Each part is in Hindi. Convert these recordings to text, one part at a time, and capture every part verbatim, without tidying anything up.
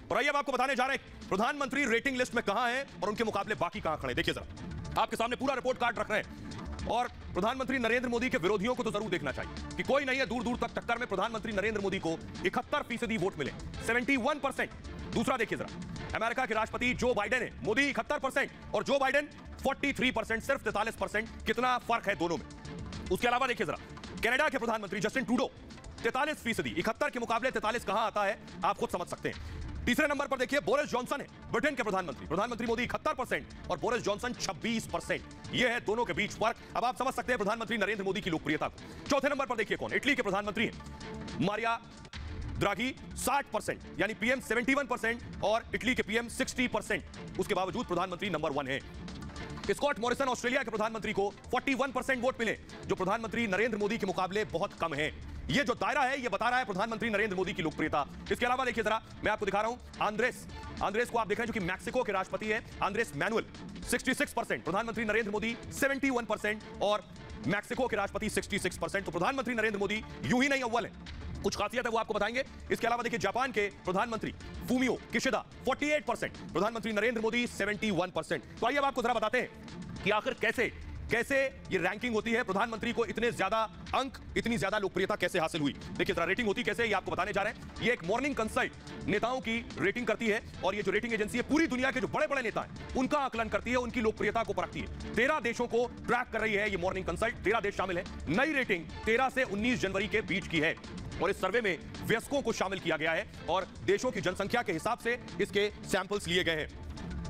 और आइए अब आपको बताने जा रहे हैं प्रधानमंत्री रेटिंग लिस्ट में कहां हैं और उनके मुकाबले बाकी कहां खड़े। देखिए जरा, आपके सामने पूरा रिपोर्ट कार्ड रख रहे हैं और प्रधानमंत्री नरेंद्र मोदी के विरोधियों को तो जरूर देखना चाहिए कि कोई नहीं है दूर दूर तक टक्कर में। प्रधानमंत्री नरेंद्र मोदी को इकहत्तर फीसदी वोट मिले, इकहत्तर परसेंट। दूसरा देखिए जरा, अमेरिका के राष्ट्रपति जो बाइडेन है, मोदी इकहत्तर परसेंट और जो बाइडेन तैंतालीस परसेंट, सिर्फ तैंतालीस परसेंट। कितना फर्क है दोनों में। उसके अलावा देखिए जरा, कनाडा के प्रधानमंत्री जस्टिन ट्रूडो तैंतालीस फीसदी, इकहत्तर के मुकाबले तैंतालीस कहां आता है आप खुद समझ सकते हैं। तीसरे नंबर पर देखिए बोरिस जॉनसन है, ब्रिटेन के प्रधानमंत्री। प्रधानमंत्री मोदी इकहत्तर परसेंट और बोरिस जॉनसन छब्बीस परसेंट। यह है दोनों के बीच फर्क। अब आप समझ सकते हैं प्रधानमंत्री नरेंद्र मोदी की लोकप्रियता को। चौथे नंबर पर देखिए कौन, इटली के प्रधानमंत्री हैं मारिया द्राघी, साठ परसेंट, यानी पीएम इकहत्तर परसेंट और इटली के पीएम साठ परसेंट। उसके बावजूद प्रधानमंत्री नंबर वन है। स्कॉट मॉरिसन ऑस्ट्रेलिया के प्रधानमंत्री को इकतालीस परसेंट वोट मिले, जो प्रधानमंत्री नरेंद्र मोदी के मुकाबले बहुत कम है। ये जो दायरा है ये बता रहा है प्रधानमंत्री नरेंद्र मोदी की लोकप्रियता। इसके अलावा देखिए जरा, मैं आपको दिखा रहा हूं आंद्रेस आंद्रेस को आप देख रहे हैं जो कि मैक्सिको के राष्ट्रपति है, आंद्रेस मैनुअल, छियासठ परसेंट। प्रधानमंत्री नरेंद्र मोदी इकहत्तर परसेंट और मैक्सिको के राष्ट्रपति छियासठ परसेंट। तो प्रधानमंत्री नरेंद्र मोदी यूं ही नहीं अव्वल है, कुछ खासियत है वो आपको बताएंगे। इसके अलावा देखिए जापान के प्रधानमंत्री फूमियो किशिदा अड़तालीस परसेंट, प्रधानमंत्री नरेंद्र मोदी इकहत्तर परसेंट। तो आइए अब आपको जरा बताते हैं कि आखिर कैसे कैसे ये रैंकिंग होती है, प्रधानमंत्री को इतने ज्यादा अंक, इतनी ज्यादा लोकप्रियता कैसे हासिल हुई। देखिए जरा रेटिंग होती कैसे, ये आपको बताने जा रहे हैं। ये एक मॉर्निंग कंसल्ट नेताओं की रेटिंग करती है और ये जो रेटिंग एजेंसी है पूरी दुनिया के जो बड़े बड़े नेता हैं उनका आकलन करती है, उनकी लोकप्रियता को परखती है। तेरह देशों को ट्रैक कर रही है ये मॉर्निंग कंसल्ट, तेरह देश शामिल है। नई रेटिंग तेरह से उन्नीस जनवरी के बीच की है और इस सर्वे में वयस्कों को शामिल किया गया है और देशों की जनसंख्या के हिसाब से इसके सैंपल्स लिए गए हैं।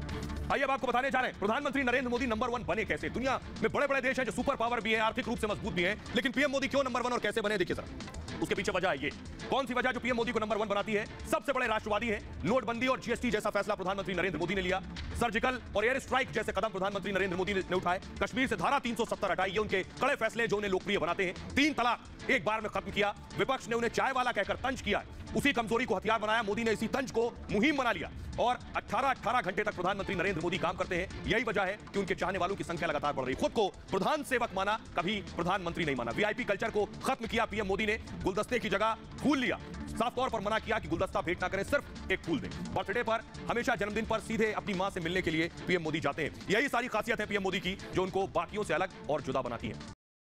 आइए अब आपको बताने जा रहे हैं प्रधानमंत्री नरेंद्र मोदी नंबर वन बने कैसे। दुनिया में बड़े बड़े देश हैं जो सुपर पावर भी है, आर्थिक रूप से मजबूत भी हैं, लेकिन पीएम मोदी क्यों नंबर वन और कैसे बने, देखिए जरा। उसके पीछे वजह है ये। कौन सी वजह जो पीएम मोदी को नंबर वन बनाती है? सबसे बड़े राष्ट्रवादी है, नोटबंदी और जीएसटी जैसा फैसला प्रधानमंत्री नरेंद्र मोदी ने लिया। सर्जिकल और एयर स्ट्राइक जैसे कदम प्रधानमंत्री नरेंद्र मोदी ने उठाए। कश्मीर से धारा तीन सौ सत्तर हटाई, ये उनके कड़े फैसले जो उन्हें लोकप्रिय बनाते हैं। तीन तलाक एक बार में खत्म किया, विपक्ष ने उन्हें चाय वाला कहकर तंज किया, उसी कमजोरी को हथियार बनाया। मोदी ने इसी तंज को मुहिम बना लिया और अठारह अठारह घंटे तक प्रधानमंत्री नरेंद्र मोदी काम करते हैं। यही वजह है कि उनके चाहने वालों की संख्या लगातार बढ़ रही। खुद को प्रधान सेवक माना, कभी प्रधानमंत्री नहीं माना। वीआईपी कल्चर को खत्म किया पीएम मोदी ने, गुलदस्ते की जगह फूल लिया। साफ तौर पर मना किया कि गुलदस्ता भेंट ना करें, सिर्फ एक फूल दें। बर्थडे पर, हमेशा जन्मदिन पर सीधे अपनी मां से मिलने के लिए पीएम मोदी जाते हैं। यही सारी खासियत है पीएम मोदी की जो उनको बाकियों से अलग और जुदा बनाती है।